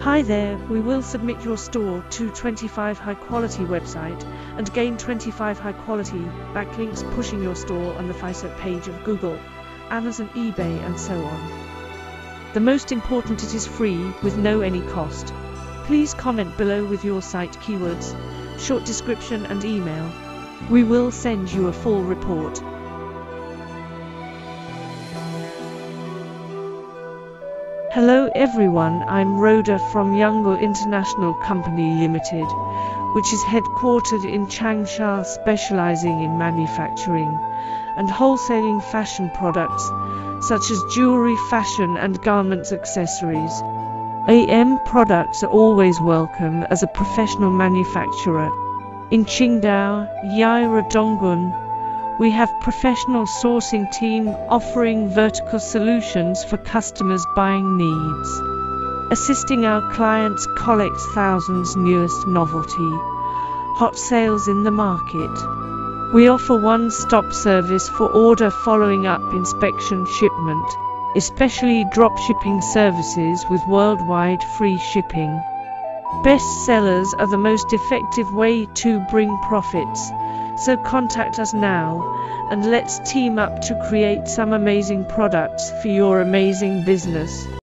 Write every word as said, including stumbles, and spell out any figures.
Hi there, we will submit your store to twenty-five high quality website and gain twenty-five high quality backlinks, pushing your store on the FISO page of Google, Amazon, eBay and so on. The most important, it is free with no any cost. Please comment below with your site keywords, short description and email. We will send you a full report. Hello everyone, I'm Rhoda from Youngul International Company Limited, which is headquartered in Changsha, specializing in manufacturing and wholesaling fashion products such as jewelry, fashion and garments accessories. A M products are always welcome as a professional manufacturer. In Qingdao, Yaira Donggun, we have professional sourcing team offering vertical solutions for customers' buying needs, assisting our clients collect thousands newest novelty, hot sales in the market. We offer one-stop service for order following up, inspection, shipment, especially drop shipping services with worldwide free shipping. Best sellers are the most effective way to bring profits. So contact us now and let's team up to create some amazing products for your amazing business.